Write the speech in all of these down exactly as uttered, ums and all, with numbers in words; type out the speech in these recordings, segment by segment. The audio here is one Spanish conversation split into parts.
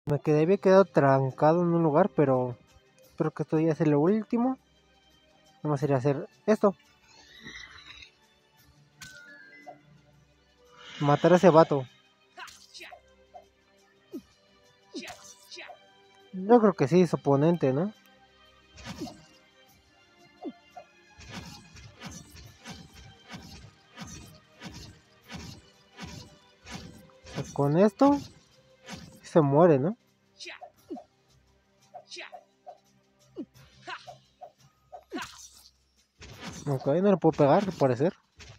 Me quedé, había quedado trancado en un lugar, pero espero que esto ya sea lo último. Vamos a ir a hacer esto. Matar a ese vato. Yo creo que sí, es oponente, ¿no? O sea, con esto se muere, ¿no? Ok, no le puedo pegar, al parecer.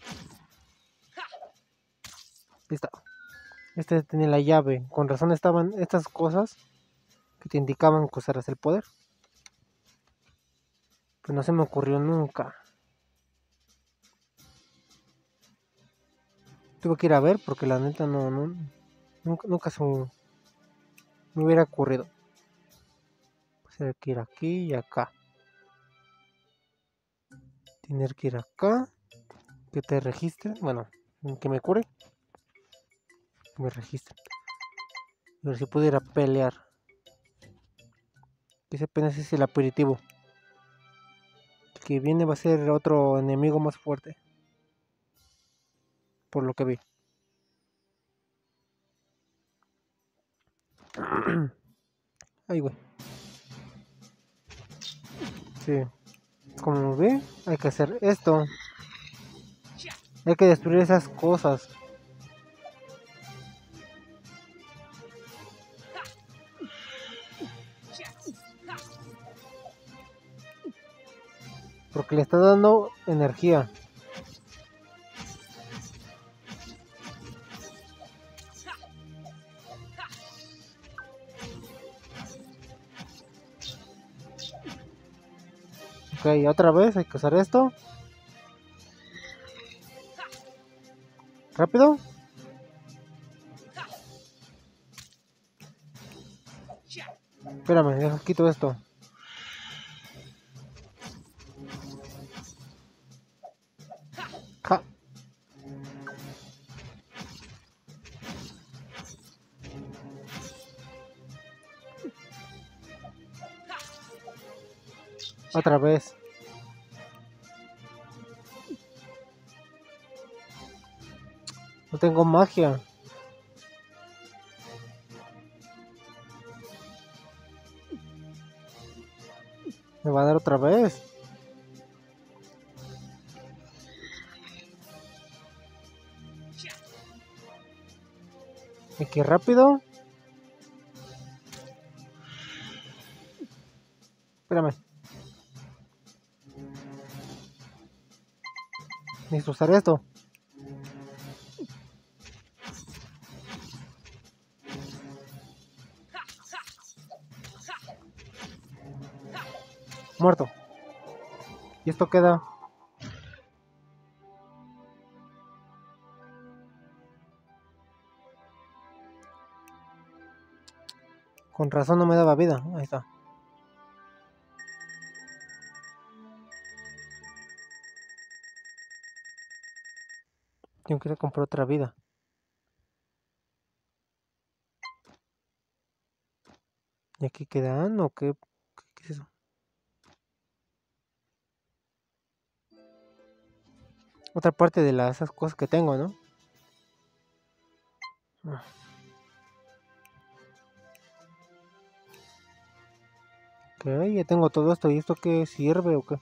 Listo. Este tenía la llave. Con razón estaban estas cosas que te indicaban que usaras el poder. Pero no se me ocurrió nunca. Tuve que ir a ver porque la neta no, no nunca, nunca se me hubiera ocurrido. Pues hay que ir aquí y acá. Tener que ir acá. Que te registre. Bueno, que me cure. Que me registre. A ver si pudiera pelear. Que ese apenas es el aperitivo. El que viene va a ser otro enemigo más fuerte. Por lo que vi. Ay, güey. Sí. Como ve, hay que hacer esto. Hay que destruir esas cosas. Porque le está dando energía. Ok, otra vez hay que usar esto. Rápido. Espérame, deja quito esto. Ja. Otra vez. No tengo magia. Me va a dar otra vez. Aquí rápido. Espérame. Necesito usar esto. Muerto. Y esto queda. Con razón no me daba vida. Ahí está. Tengo que ir a comprar otra vida. ¿Y aquí quedan o qué? ¿Qué es eso? Otra parte de las esas cosas que tengo, ¿no? Ok, ya tengo todo esto. ¿Y esto qué sirve o qué?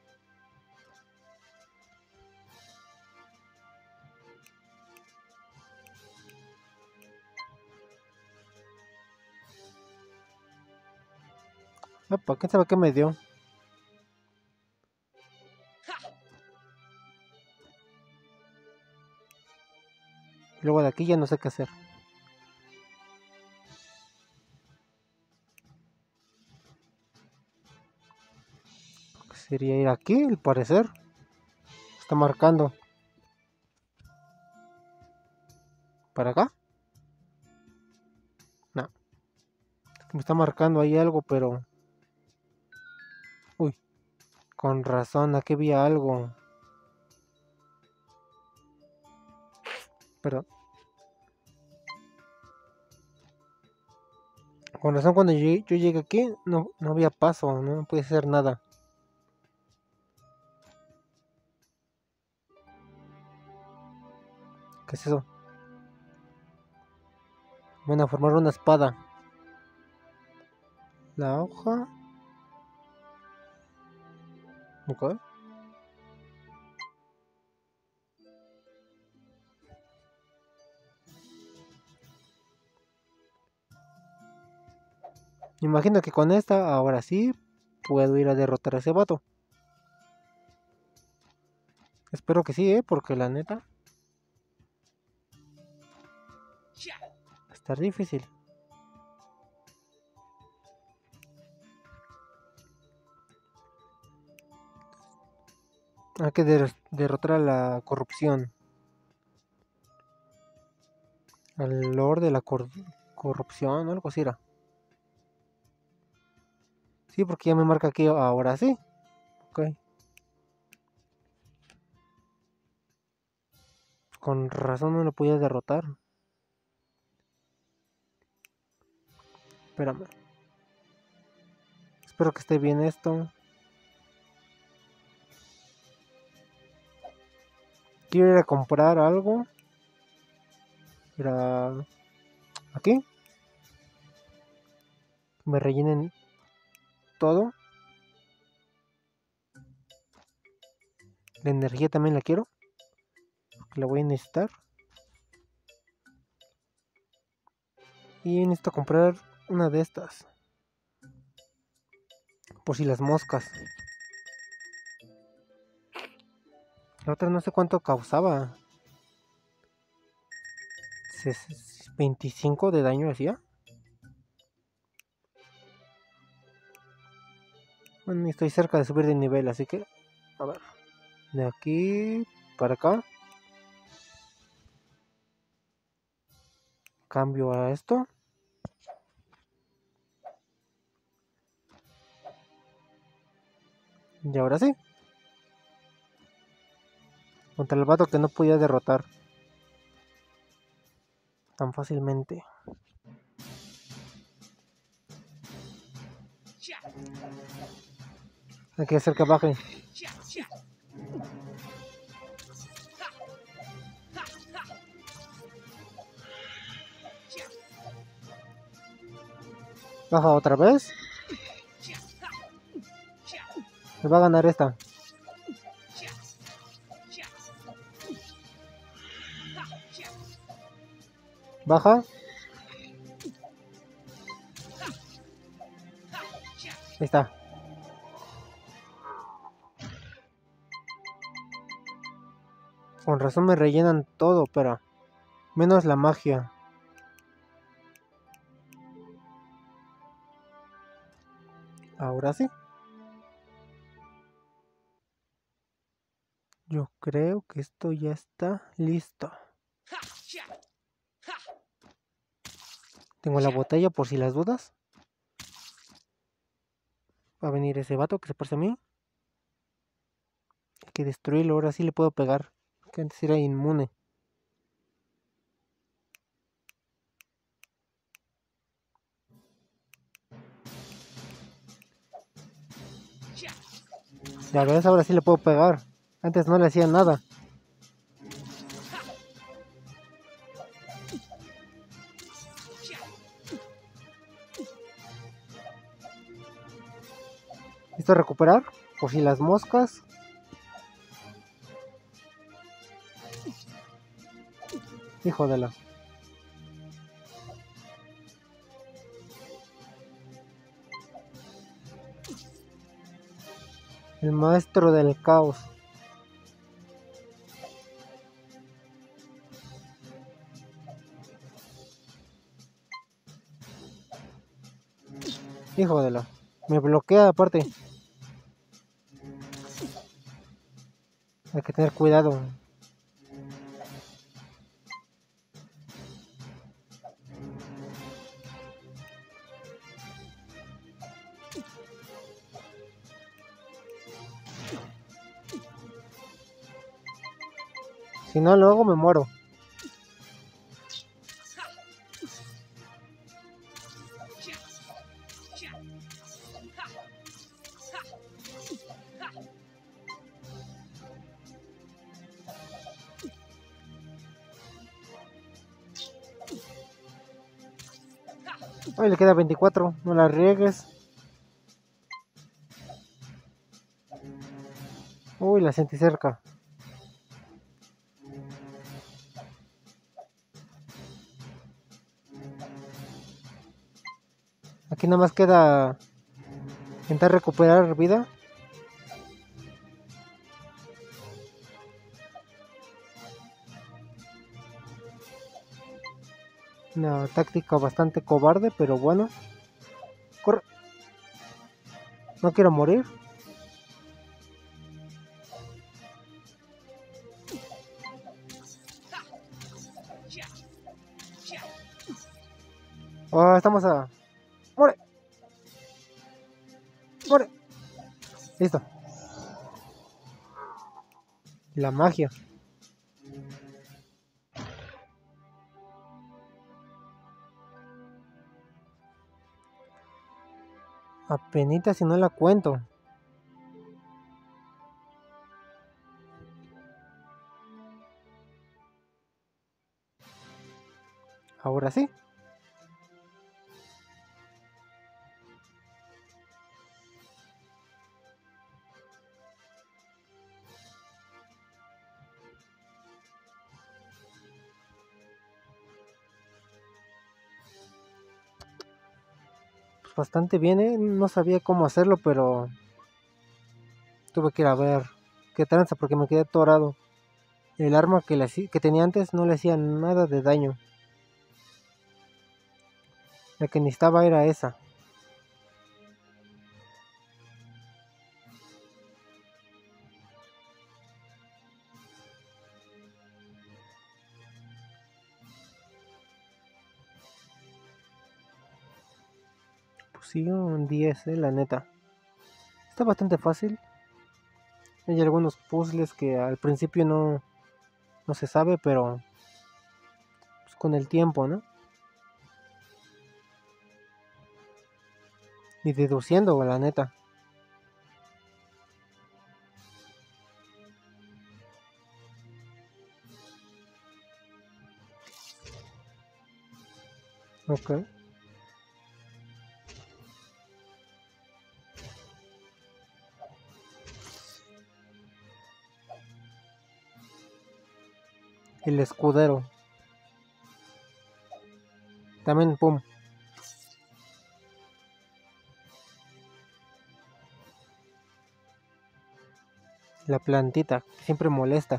Epa, ¿quién sabe qué me dio? Luego de aquí ya no sé qué hacer. Sería ir aquí, al parecer. Está marcando. ¿Para acá? No. Me está marcando ahí algo, pero... Uy. Con razón, aquí había algo. Perdón. Con razón cuando yo, yo llegué aquí no, no había paso, no puede ser nada. ¿Qué es eso? Van a formar una espada. La hoja. Ok. Imagino que con esta ahora sí puedo ir a derrotar a ese vato. Espero que sí, ¿eh? Porque la neta está difícil. Hay que der derrotar a la corrupción. Al Lord de la cor corrupción, algo así era. Sí, porque ya me marca aquí ahora sí. Ok. Con razón no lo podía derrotar. Espérame. Espero que esté bien esto. Quiero ir a comprar algo. Era aquí. Me rellenen todo. La energía también la quiero. Porque la voy a necesitar. Y necesito comprar una de estas. Por si las moscas. La otra no sé cuánto causaba. veinticinco de daño hacía. Bueno, estoy cerca de subir de nivel, así que... A ver. De aquí para acá. Cambio a esto. Y ahora sí. Contra el vato que no podía derrotar tan fácilmente. Hay que hacer que baje. Baja otra vez. Me va a ganar esta. Baja. Ahí está. Con razón me rellenan todo, pero menos la magia. Ahora sí. Yo creo que esto ya está listo. Tengo la botella por si las dudas. Va a venir ese vato que se parece a mí. Hay que destruirlo, ahora sí le puedo pegar. Que antes era inmune. Ya ves, ahora sí le puedo pegar. Antes no le hacía nada. Esto recuperar. Por si las moscas. Hijo de la... El maestro del caos. Hijo de la... Me bloquea aparte. Hay que tener cuidado. Si no lo hago me muero. Hoy le queda veinticuatro, no la riegues. Uy, la sentí cerca. Aquí nada más queda intentar recuperar vida. Una táctica bastante cobarde, pero bueno. Corre. No quiero morir. Oh, estamos a... ¡Muere! ¡Muere! Listo. La magia. Apenitas si no la cuento. Ahora sí. Pues bastante bien, ¿eh? No sabía cómo hacerlo, pero... tuve que ir a ver qué tranza porque me quedé atorado. El arma que, le, que tenía antes no le hacía nada de daño. La que necesitaba era esa. Pues sí, un diez, eh, la neta. Está bastante fácil. Hay algunos puzzles que al principio no, no se sabe, pero pues con el tiempo, ¿no? Y deduciendo, la neta. Ok. El escudero. También, pum. La plantita, siempre molesta.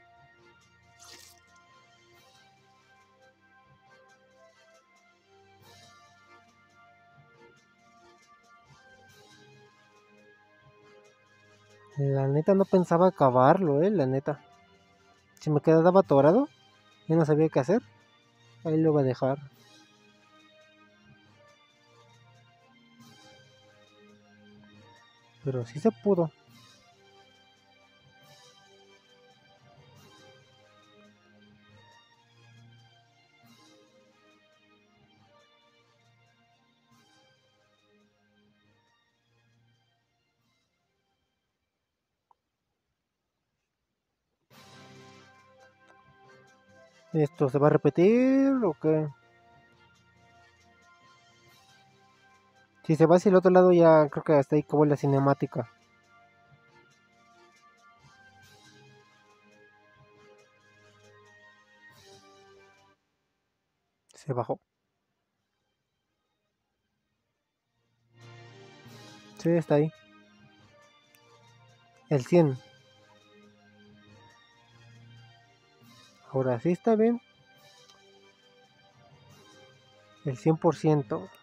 La neta no pensaba acabarlo, eh, la neta. Si me quedaba atorado, ya no sabía qué hacer. Ahí lo voy a dejar. Pero sí se pudo. ¿Esto se va a repetir o qué? Si se va hacia el otro lado ya creo que hasta ahí acabó la cinemática. Se bajó. Sí, está ahí. El cien. Ahora sí está bien. El cien por ciento.